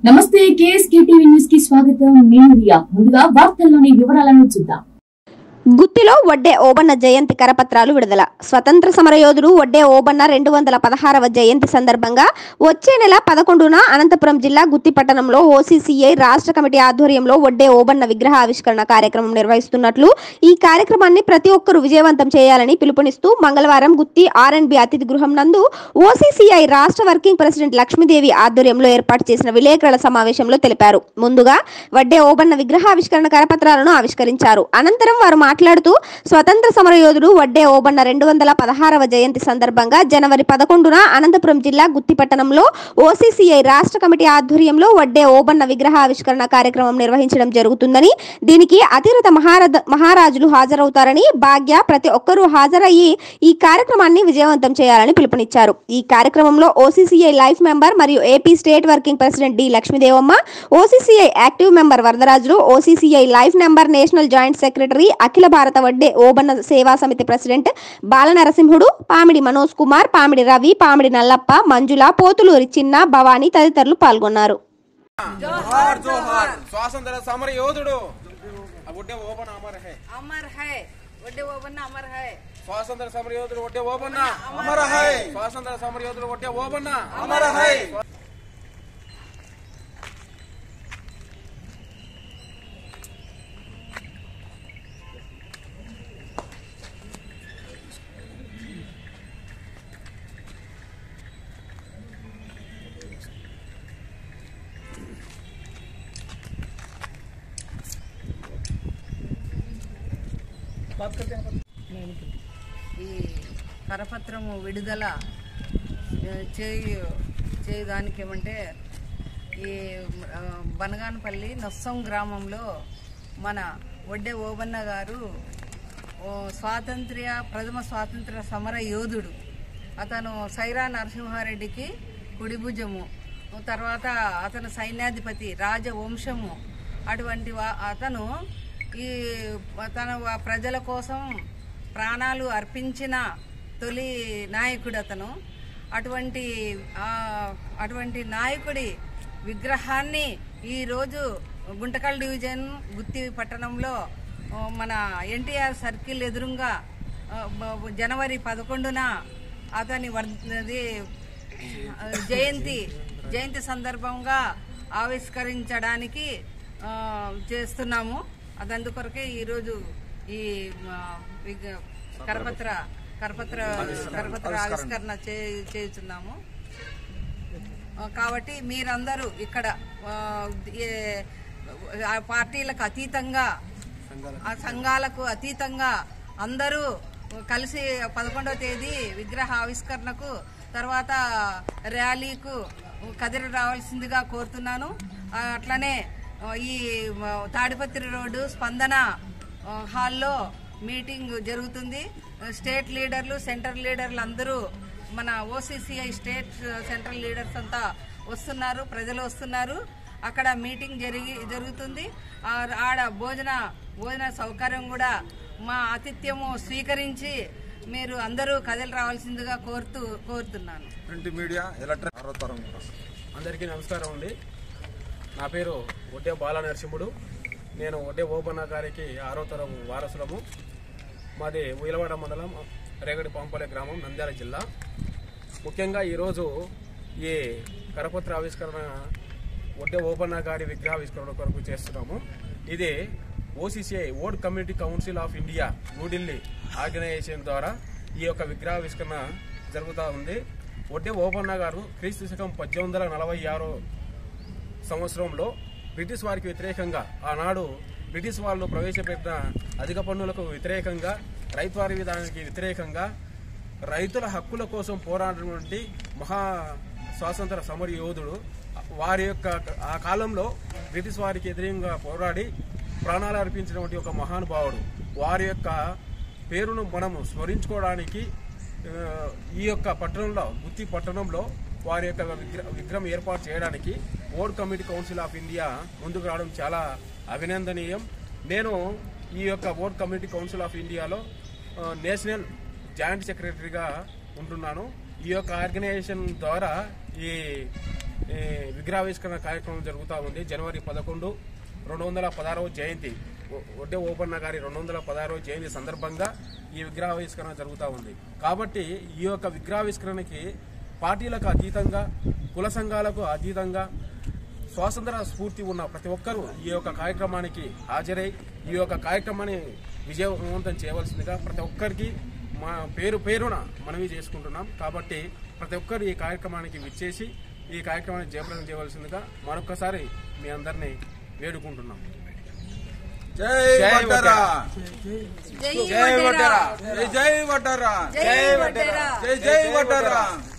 నమస్తే KSK TV news కి స్వాగతం. నేను రియా. ముందుగా వార్తల్లోని వివరాలను చూద్దాం. గుత్తిలో వడ్డే ఓబన్న జయంతి కరపత్రాలు విడుదల. స్వతంత్ర సమరయోధుడు వడ్డే ఓబన్న 216వ జయంతి సందర్భంగా వచ్చే నెల 11న అనంతపురం జిల్లా గుత్తి పట్టణంలో ఓసీసీఐ రాష్ట్ర కమిటీ ఆధ్వర్యంలో వడ్డే ఓబన్న విగ్రహ ఆవిష్కరణ కార్యక్రమం నిర్వహిస్తున్నట్లు, ఈ కార్యక్రమాన్ని ప్రతి ఒక్కరూ విజయవంతం చేయాలని పిలుపునిస్తూ మంగళవారం గుత్తి ఆర్ఎండ్బి అతిథి గృహం నందు ఓసీసీఐ రాష్ట్ర వర్కింగ్ ప్రెసిడెంట్ లక్ష్మీదేవి ఆధ్వర్యంలో ఏర్పాటు చేసిన విలేకరుల సమావేశంలో తెలిపారు. ముందుగా వడ్డే ఓబన్న విగ్రహావిష్కరణ కరపత్రాలను ఆవిష్కరించారు. అనంతరం వారు మాట్లాడుతూ స్వతంత్ర సమరయోధుడు వడ్డే ఓబన్న 216వ జయంతి సందర్భంగా జనవరి 11న అనంతపురం జిల్లా గుత్తి పట్టణంలో ఓసీసీఐ రాష్ట్ర కమిటీ ఆధ్వర్యంలో వడ్డే ఓబన్న విగ్రహావిష్కరణ కార్యక్రమం నిర్వహించడం జరుగుతుందని, దీనికి అతిరథ మహారాజులు హాజరవుతారని, భాగ్య ప్రతి ఒక్కరూ హాజరయ్యి ఈ కార్యక్రమాన్ని విజయవంతం చేయాలని పిలుపునిచ్చారు. ఈ కార్యక్రమంలో ఓసీసీఐ లైఫ్ మెంబర్ మరియు AP state working president D Lakshmidevamma, OCCI active member Varadarajulu, OCCI life member national joint secretary అఖిల భారత వడ్డే ఓబన్న సేవా సమితి ప్రెసిడెంట్ బాల నరసింహుడు, పామిడి మనోజ్ కుమార్, పామిడి రవి, పామిడి నల్లప్ప, మంజుల, పోతులూరి చిన్న, భవానీ తదితరులు పాల్గొన్నారు. जोहार जोहार स्वातंत्र्य समर योधुडु वड्डे ओबन्न अमर है वड्डे ओबन्न अमर है स्वातंत्र्य समर योधुडु वड्डे ओबन्न अमर है स्वातंत्र्य समर योधुडु वड्डे ओबन्न अमर है ఈ కరపత్రము విడుదల చేయడానికి ఏమంటే ఈ బనగానపల్లి నొస్సం గ్రామంలో మన వడ్డే ఓబన్న గారు ప్రథమ స్వాతంత్ర సమర యోధుడు. అతను సైరా నరసింహారెడ్డికి కుడిభుజము, తర్వాత అతను సైన్యాధిపతి, రాజవంశము. అటువంటి అతను తన ప్రజల కోసం ప్రాణాలు అర్పించిన తొలి నాయకుడు అతను. అటువంటి నాయకుడి విగ్రహాన్ని ఈరోజు గుంటకల్ డివిజన్ గుత్తి పట్టణంలో మన ఎన్టీఆర్ సర్కిల్ ఎదురుగా జనవరి 11న అతని జయంతి సందర్భంగా ఆవిష్కరించడానికి చేస్తున్నాము. అందుకొరకే ఈరోజు ఈ కరపత్ర ఆవిష్కరణ చేస్తున్నాము. కాబట్టి మీరందరూ ఇక్కడ పార్టీలకు అతీతంగా, సంఘాలకు అతీతంగా అందరూ కలిసి 11వ తేదీ విగ్రహ ఆవిష్కరణకు తర్వాత ర్యాలీకు కదిలి రావాల్సిందిగా కోరుతున్నాను. అట్లనే ఈ తాడిపత్రి రోడ్డు స్పందన హాల్లో మీటింగ్ జరుగుతుంది. స్టేట్ లీడర్లు, సెంట్రల్ లీడర్లు అందరూ మన ఓసీసీఐ స్టేట్ సెంట్రల్ లీడర్స్ అంతా వస్తున్నారు, ప్రజలు వస్తున్నారు. అక్కడ మీటింగ్ జరుగుతుంది. ఆడ భోజన సౌకర్యం కూడా మా ఆతిథ్యము స్వీకరించి మీరు అందరూ కదిలి రావాల్సిందిగా కోరుతున్నాను. అందరికీ నమస్కారం అండి. నా పేరు వడ్డే బాల నరసింహుడు. నేను వడ్డే ఓబన్న గారికి 6వ తరం వారసులము. మాది ఉయ్యలవాడ మండలం రేగడి పాంపల్లి గ్రామం, నంద్యాల జిల్లా. ముఖ్యంగా ఈరోజు ఈ కరపత్ర ఆవిష్కరణ వడ్డే ఓబన్న గారి విగ్రహావిష్కరణ కొరకు చేస్తున్నాము. ఇది OCCI old community council of India New Delhi organization ద్వారా ఈ యొక్క విగ్రహావిష్కరణ జరుగుతూ ఉంది. వడ్డే ఓబన్న గారు క్రీస్తు శకం 1846 సంవత్సరంలో బ్రిటిష్ వారికి వ్యతిరేకంగా, ఆనాడు బ్రిటిష్ వాళ్ళు ప్రవేశపెట్టిన అధిక పన్నులకు వ్యతిరేకంగా, రైతువారి విధానానికి వ్యతిరేకంగా, రైతుల హక్కుల కోసం పోరాడినటువంటి మహా స్వాతంత్ర సమర యోధుడు. వారి యొక్క ఆ కాలంలో బ్రిటిష్ వారికి వ్యతిరేకంగా పోరాడి ప్రాణాలు అర్పించినటువంటి ఒక మహానుభావుడు. వారి యొక్క పేరును మనము స్మరించుకోవడానికి ఈ యొక్క పట్టణంలో, గుత్తి పట్టణంలో వారి యొక్క విగ్రహం ఏర్పాటు చేయడానికి old community council of India ముందుకు రావడం చాలా అభినందనీయం. నేను ఈ యొక్క ఓల్డ్ కమ్యూనిటీ కౌన్సిల్ ఆఫ్ ఇండియాలో నేషనల్ జాయింట్ సెక్రటరీగా ఉంటున్నాను. ఈ యొక్క ఆర్గనైజేషన్ ద్వారా ఈ విగ్రహావిష్కరణ కార్యక్రమం జరుగుతూ ఉంది. జనవరి 11 216వ జయంతి, ఒడ్డే ఓబన్న గారి 216వ జయంతి సందర్భంగా ఈ విగ్రహావిష్కరణ జరుగుతూ ఉంది. కాబట్టి ఈ యొక్క విగ్రహావిష్కరణకి పార్టీలకు అతీతంగా, కుల సంఘాలకు అతీతంగా స్వాతంత్ర స్ఫూర్తి ఉన్న ప్రతి ఒక్కరూ ఈ యొక్క కార్యక్రమానికి హాజరై ఈ యొక్క కార్యక్రమాన్ని విజయవంతం చేయవలసిందిగా ప్రతి ఒక్కరికి మా పేరున మనవి చేసుకుంటున్నాం. కాబట్టి ప్రతి ఒక్కరు ఈ కార్యక్రమానికి విచ్చేసి ఈ కార్యక్రమాన్ని జయప్రదం చేయవలసిందిగా మరొకసారి మీ అందరినీ వేడుకుంటున్నాం. జై వడ్డెరా, జై వడ్డెరా, జై వడ్డెరా, జై వడ్డెరా, జై వడ్డెరా.